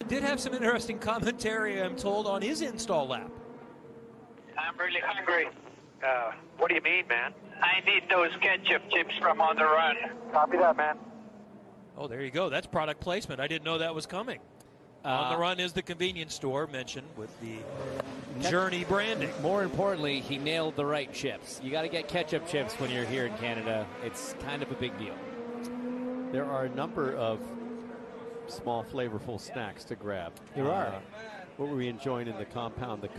Did have some interesting commentary, I'm told, on his install lap. I'm really hungry. What do you mean, man? I need those ketchup chips from On the Run. Copy that, man. Oh, there you go. That's product placement. I didn't know that was coming. On the Run is the convenience store mentioned with the Journey branding. More importantly, he nailed the right chips. You got to get ketchup chips when you're here in Canada. It's kind of a big deal. There are a number of small, flavorful snacks to grab. There are. What were we enjoying in the compound? The